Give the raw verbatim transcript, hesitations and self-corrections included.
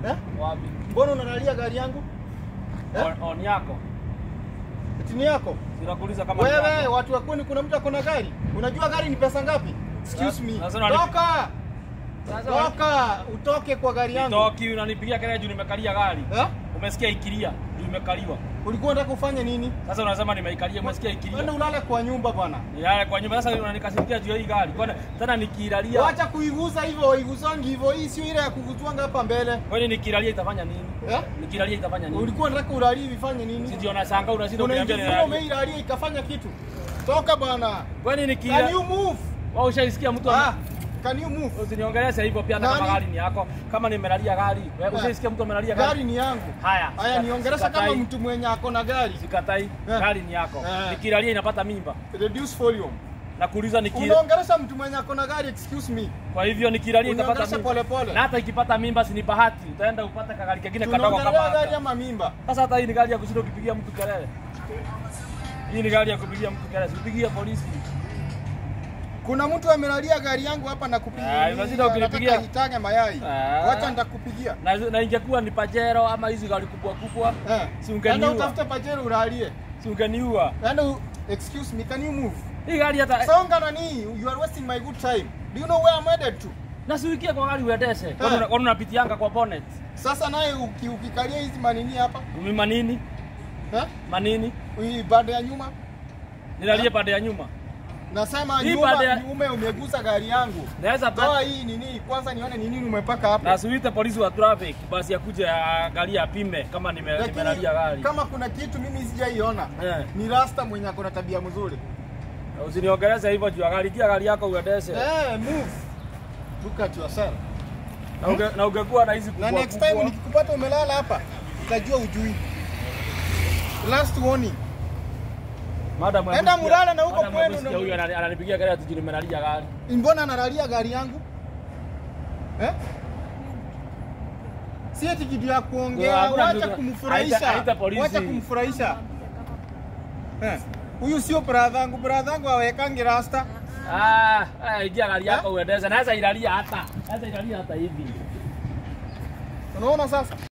Eh? Wapi? Mbona unalalia gari yangu? Eh? On, on yako. Tini yako? Sinakuuliza kama wewe watu wa kwani kuna mtu akona gari? Unajua gari ni pesa ngapi? Excuse me. Toka. Toka, utoke kwa gari yangu. Toki unanipigia kelele juu nimekalia gari. Eh? Umesikia ikilia juu nimekaliwa. Ulikuwa unataka ufanye nini? Sasa unasema nimeikalia, umesikia ikilia. Wewe ulale kwa nyumba bwana. Nilale kwa nyumba sasa unanikasirikia juu ya hii gari. Kwani tena nikilalia. Acha kuiguza hivyo, iguzangi hivyo. Hii sio ile ya kuguzwanga hapa mbele. Kwani nikilalia itafanya nini? Eh? Nikilalia itafanya nini? Ulikuwa unataka ulalie ifanye nini? Sisi unashangaa unashinda kuniambia nini? Una umeilalia ikafanya kitu. Toka bwana. Kwani nikilalia. Can you move? Wao ushaisikia mtu ah. Can you move? Usiniongeleze hivyo pia hata kama gari ni yako. Kama nimelalia gari. Wewe ushaisikia mtu amelalia gari? Gari ni yangu. Haya. Haya niongeleza kama mtu mwenye ako na gari. Sikatai. Yeah. Gari ni yako. Yeah. Nikilalia inapata mimba. Reduce volume. Nakuuliza nikilalia. Unaongeleza mtu mwenye ako na gari, excuse me. Kwa hivyo nikilalia itapata mimba. Pole pole. Na hata ikipata mimba si ni bahati. Utaenda upate kagari kingine kadogo kama hata. Gari ama mimba. Sasa hata hii ni gari ya kushinda ukipigia mtu kelele. Hii ni gari ya kupigia mtu kelele. Usipigie polisi. Kuna mtu amelalia gari yangu hapa na kupigia. Ah, unazida ukinipigia itage mayai. Wacha nitakupigia. Na, na ingekuwa ni Pajero ama hizi gari kubwa kubwa. Eh. Si ungeniua. Ndio utafute Pajero ulalie. Si ungeniua. Ndio excuse me, can you move? Hii gari hata songa nani? You are wasting my good time. Do you know where I'm headed to? Na siuikie kwa gari uendeshe. Kwani kwani unapitianga kwa bonnet. Sasa naye ukikalia hizi manini hapa? Mimi manini? Eh? Manini? Hii pande ya nyuma. Nilalie pande ya nyuma. Nasema nyuma ya... nyuma umegusa gari yangu. Naweza toa hii nini kwanza nione ni nini umepaka hapa. Na siuite polisi wa traffic basi akuje angalia apime kama nimelalia gari. Kama kuna kitu mimi sijaiona. Yeah. Ni Rasta mwenye akona tabia mzuri. Usiniongeleze hivyo juu gari kia gari yako uendeshe. Eh, hey, move. Look at yourself. Na uge, na ungekuwa na hizi kubwa. Na next time nikikupata umelala hapa, utajua ujui. Last warning. Madam, enda mulala na huko kwenu na huyu ananipigia gari ati nimelalia gari. Mbona analalia gari yangu? Eh? Si eti kitu ya kuongea, wacha kumfurahisha. Wacha kumfurahisha. Eh. Huyu sio brother yangu, brother yangu awekangi Rasta. Ah, ah, ingia gari yako uendeze. Naweza ilalia hata. Naweza ilalia hata hivi. Unaona sasa?